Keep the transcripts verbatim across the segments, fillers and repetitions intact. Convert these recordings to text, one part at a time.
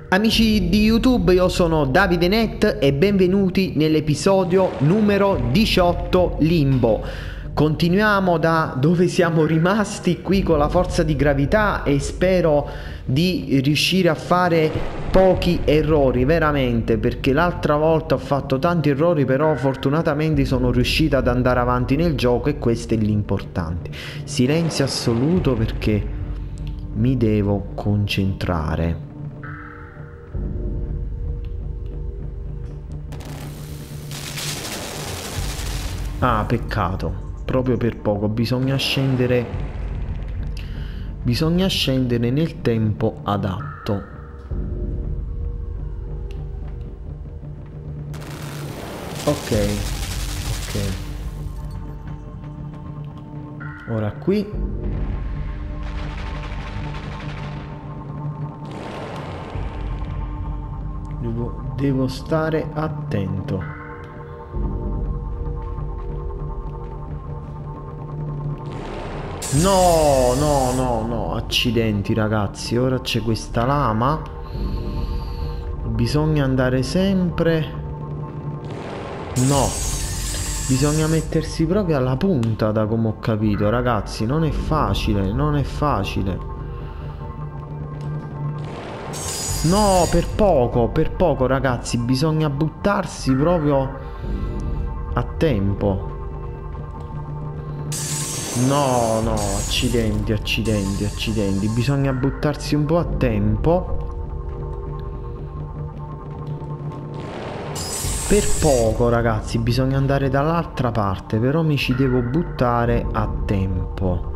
Amici di YouTube, io sono Davide Net e benvenuti nell'episodio numero diciotto Limbo. Continuiamo da dove siamo rimasti qui con la forza di gravità e spero di riuscire a fare pochi errori, veramente, perché l'altra volta ho fatto tanti errori, però fortunatamente sono riuscito ad andare avanti nel gioco e questo è l'importante. Silenzio assoluto perché mi devo concentrare. Ah, peccato, proprio per poco, bisogna scendere bisogna scendere nel tempo adatto. Ok, ok. Ora qui devo, devo stare attento. No, no, no, no, accidenti ragazzi, ora c'è questa lama. Bisogna andare sempre... No, bisogna mettersi proprio alla punta, da come ho capito, ragazzi, non è facile, non è facile. No, per poco, per poco ragazzi, bisogna buttarsi proprio a tempo. No, no, accidenti, accidenti, accidenti. Bisogna buttarsi un po' a tempo. Per poco, ragazzi, bisogna andare dall'altra parte, però mi ci devo buttare a tempo.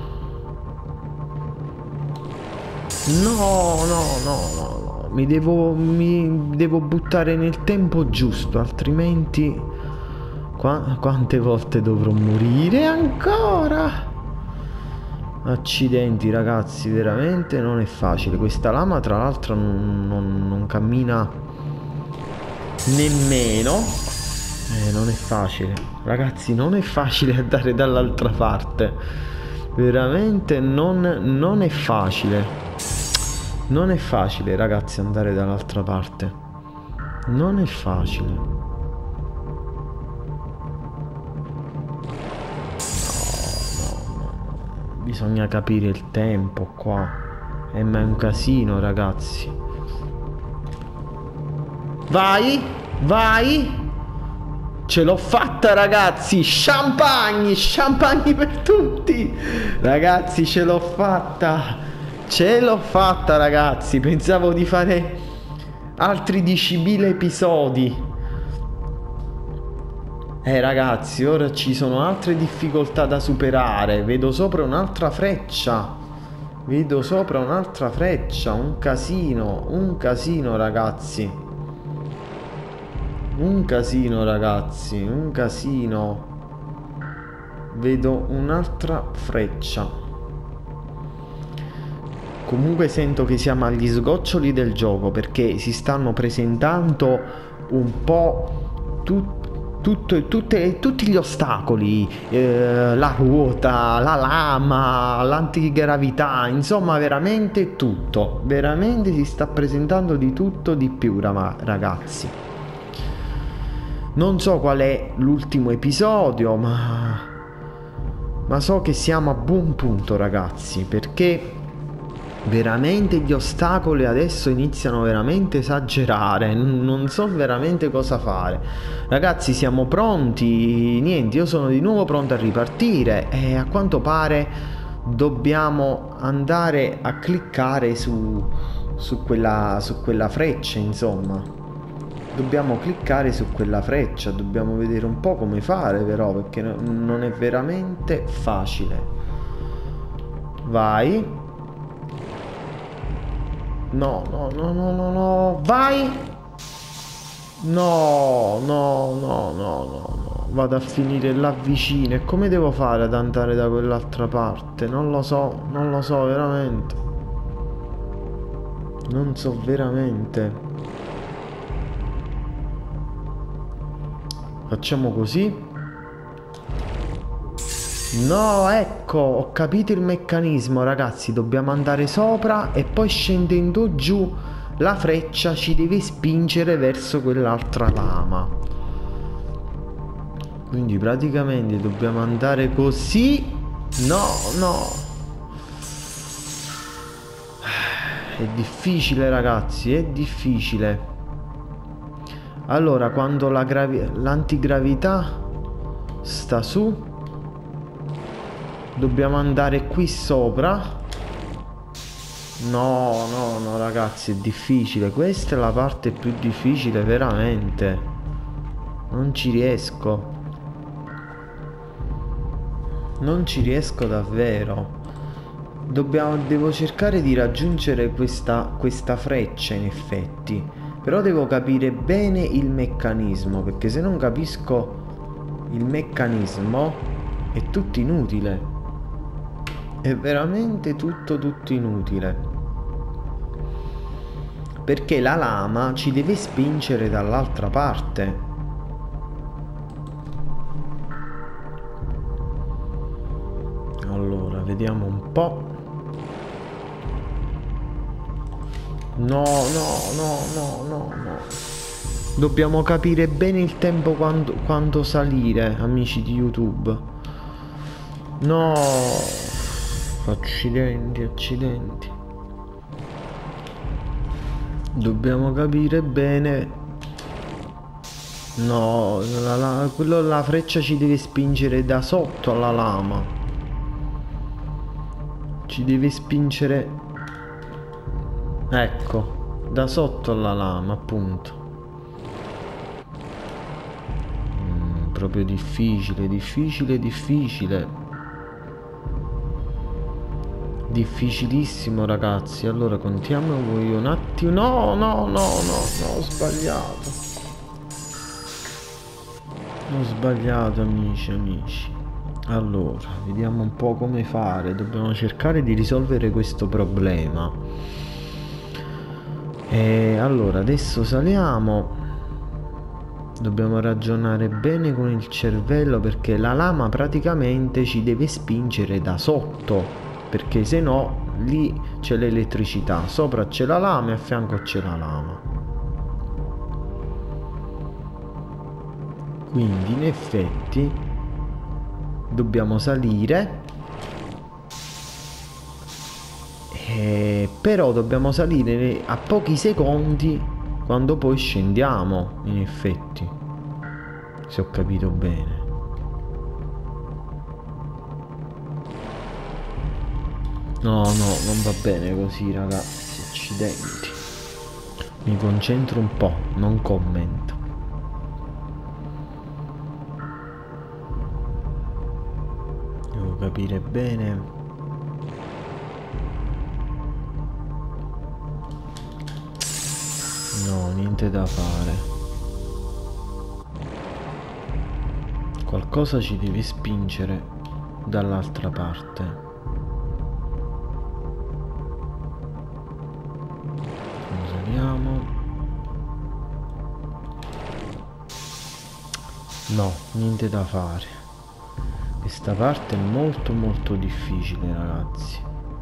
No, no, no, no, no. Mi devo, mi devo buttare nel tempo giusto, altrimenti... Qua, quante volte dovrò morire ancora? Accidenti ragazzi, veramente non è facile. Questa lama tra l'altro non, non, non cammina nemmeno. Eh, non è facile. Ragazzi, non è facile andare dall'altra parte. Veramente non, non è facile. Non è facile ragazzi andare dall'altra parte. Non è facile. Bisogna capire il tempo qua. Eh, ma è un casino ragazzi. Vai, vai. Ce l'ho fatta ragazzi. Champagne, champagne per tutti. Ragazzi, ce l'ho fatta. Ce l'ho fatta ragazzi. Pensavo di fare altri diecimila episodi. Eh ragazzi, ora ci sono altre difficoltà da superare. Vedo sopra un'altra freccia. Vedo sopra un'altra freccia. Un casino, un casino ragazzi. Un casino ragazzi, un casino. Vedo un'altra freccia. Comunque sento che siamo agli sgoccioli del gioco, perché si stanno presentando un po' tutti Tutto, tutte, tutti gli ostacoli, eh, la ruota, la lama, l'antigravità, insomma veramente tutto, veramente si sta presentando di tutto di più ragazzi. Non so qual è l'ultimo episodio, ma, ma so che siamo a buon punto ragazzi, perché veramente gli ostacoli adesso iniziano veramente a esagerare. Non so veramente cosa fare ragazzi. Siamo pronti, niente, io sono di nuovo pronto a ripartire e a quanto pare dobbiamo andare a cliccare su, su quella su quella freccia, insomma dobbiamo cliccare su quella freccia. Dobbiamo vedere un po' come fare però, perché non è veramente facile. Vai. No, no, no, no, no, no, vai! No, no, no, no, no, no, vado a finire là vicino. E come devo fare ad andare da quell'altra parte? Non lo so, non lo so veramente. Non so veramente. Facciamo così. No, ecco, ho capito il meccanismo, ragazzi. Dobbiamo andare sopra e poi scendendo giù la freccia ci deve spingere verso quell'altra lama. Quindi praticamente dobbiamo andare così. No, no. È difficile, ragazzi, è difficile. Allora, quando la gravi- l'antigravità sta su, dobbiamo andare qui sopra. No, no, no, ragazzi, è difficile. Questa è la parte più difficile, veramente. Non ci riesco. Non ci riesco davvero. Dobbiamo, devo cercare di raggiungere questa, questa freccia, in effetti. Però devo capire bene il meccanismo, perché se non capisco il meccanismo è tutto inutile. È veramente tutto tutto inutile. Perché la lama ci deve spingere dall'altra parte. Allora, vediamo un po'. No, no, no, no, no, no. Dobbiamo capire bene il tempo quando, quando salire, amici di YouTube. No. Accidenti, accidenti. Dobbiamo capire bene. No, la, la, quello, la freccia ci deve spingere da sotto alla lama. Ci deve spingere... Ecco, da sotto alla lama, appunto. Mm, proprio difficile, difficile, difficile. Difficilissimo, ragazzi. Allora, contiamo voi un attimo. No, no, no, no, no, ho sbagliato. Ho sbagliato, amici, amici. Allora, vediamo un po' come fare. Dobbiamo cercare di risolvere questo problema. E allora adesso saliamo. Dobbiamo ragionare bene con il cervello, perché la lama praticamente ci deve spingere da sotto, perché se no lì c'è l'elettricità, sopra c'è la lama e a fianco c'è la lama. Quindi in effetti dobbiamo salire. Eh, però dobbiamo salire a pochi secondi quando poi scendiamo, in effetti, se ho capito bene. No, no, non va bene così, ragazzi, accidenti. Mi concentro un po', non commento. Devo capire bene. No, niente da fare. Qualcosa ci deve spingere dall'altra parte. Saliamo. No, niente da fare. Questa parte è molto molto difficile, ragazzi.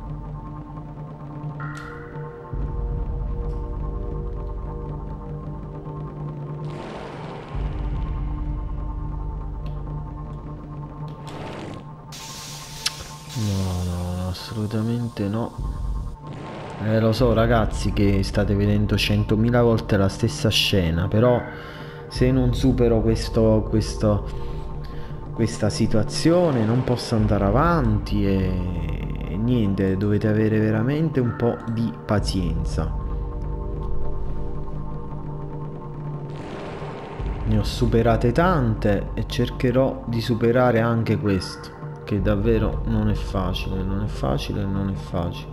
No, no, assolutamente no. Eh, lo so, ragazzi, che state vedendo centomila volte la stessa scena, però se non supero questo, questo, questa situazione non posso andare avanti e, e niente, dovete avere veramente un po' di pazienza. Ne ho superate tante e cercherò di superare anche questo, che davvero non è facile, non è facile, non è facile.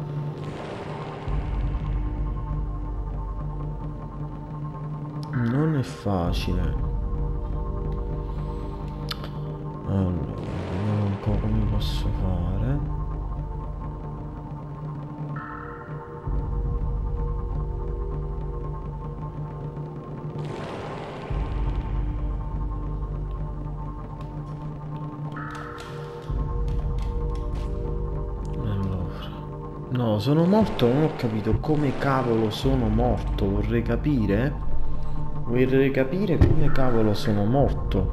Non è facile. Allora, vediamo un po' come posso fare. No, sono morto, non ho capito come cavolo sono morto, vorrei capire. Vorrei capire come cavolo sono morto.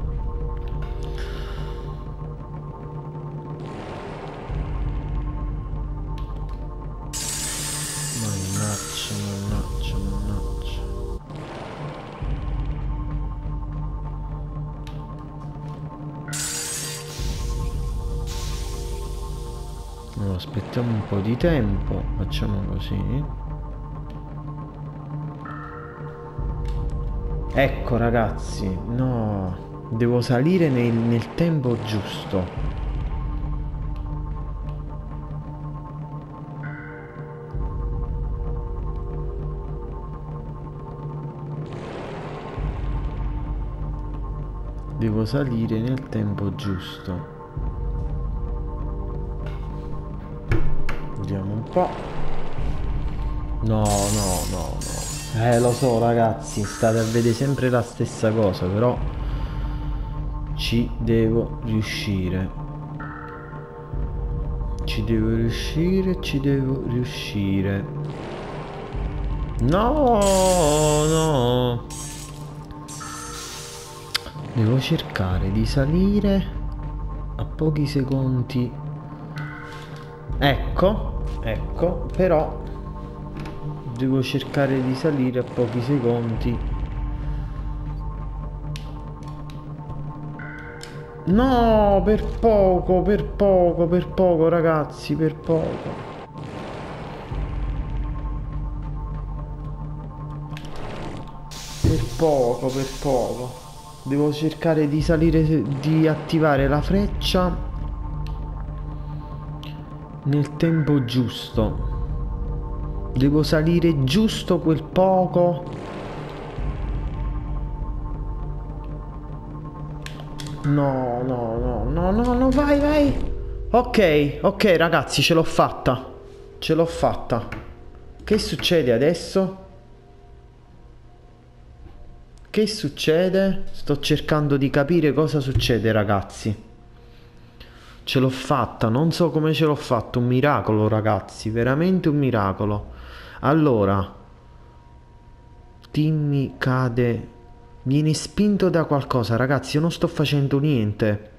Mannaggia, mannaggia, mannaggia. Allora, aspettiamo un po' di tempo, facciamo così. Ecco ragazzi, no, devo salire nel, nel tempo giusto. Devo salire nel tempo giusto. Vediamo un po'. No, no, no, no. Eh, lo so ragazzi, state a vedere sempre la stessa cosa, però ci devo riuscire. Ci devo riuscire, ci devo riuscire. No, no. Devo cercare di salire a pochi secondi. Ecco, ecco, però devo cercare di salire a pochi secondi. No, per poco, per poco, per poco ragazzi, per poco. Per poco, per poco. Devo cercare di salire, di attivare la freccia nel tempo giusto. Devo salire giusto quel poco. No, no, no, no, no, no, vai, vai. Ok, ok ragazzi, ce l'ho fatta. Ce l'ho fatta. Che succede adesso? Che succede? Sto cercando di capire cosa succede ragazzi. Ce l'ho fatta, non so come ce l'ho fatto, un miracolo ragazzi, veramente un miracolo. Allora, Timmy cade, viene spinto da qualcosa ragazzi, io non sto facendo niente.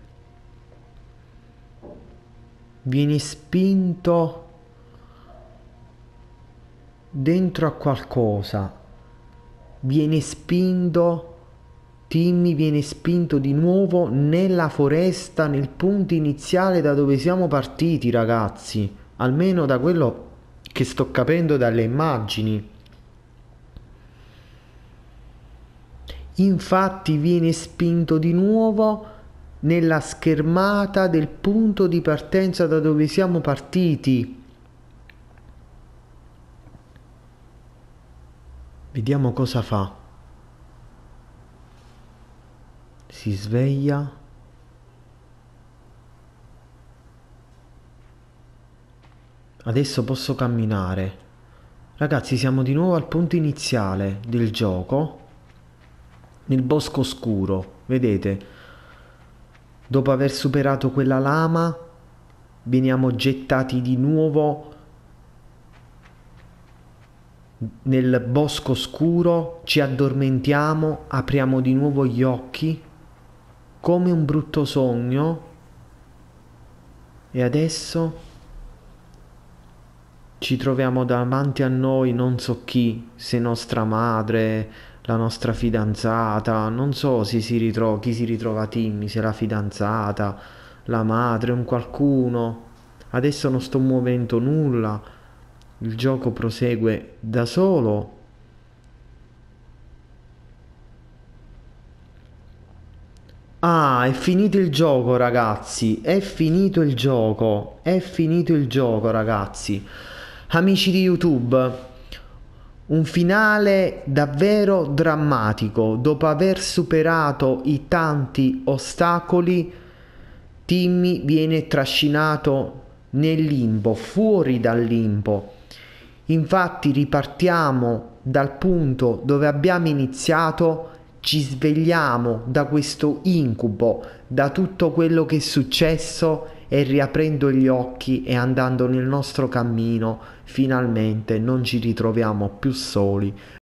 Viene spinto dentro a qualcosa. Viene spinto, Timmy viene spinto di nuovo nella foresta, nel punto iniziale da dove siamo partiti ragazzi, almeno da quello che sto capendo dalle immagini. Infatti viene spinto di nuovo nella schermata del punto di partenza da dove siamo partiti. Vediamo cosa fa. Si sveglia. Adesso posso camminare. Ragazzi, siamo di nuovo al punto iniziale del gioco. Nel bosco oscuro. Vedete? Dopo aver superato quella lama, veniamo gettati di nuovo nel bosco scuro, ci addormentiamo, apriamo di nuovo gli occhi come un brutto sogno e adesso ci troviamo davanti a noi non so chi, se nostra madre, la nostra fidanzata, non so se si ritrova, chi si ritrova Timmy, se la fidanzata, la madre, un qualcuno. Adesso non sto muovendo nulla. Il gioco prosegue da solo. Ah, è finito il gioco ragazzi, è finito il gioco, è finito il gioco ragazzi. Amici di YouTube, un finale davvero drammatico. Dopo aver superato i tanti ostacoli, Timmy viene trascinato nel limbo, fuori dal limbo. Infatti ripartiamo dal punto dove abbiamo iniziato, ci svegliamo da questo incubo, da tutto quello che è successo e riaprendo gli occhi e andando nel nostro cammino, finalmente non ci ritroviamo più soli,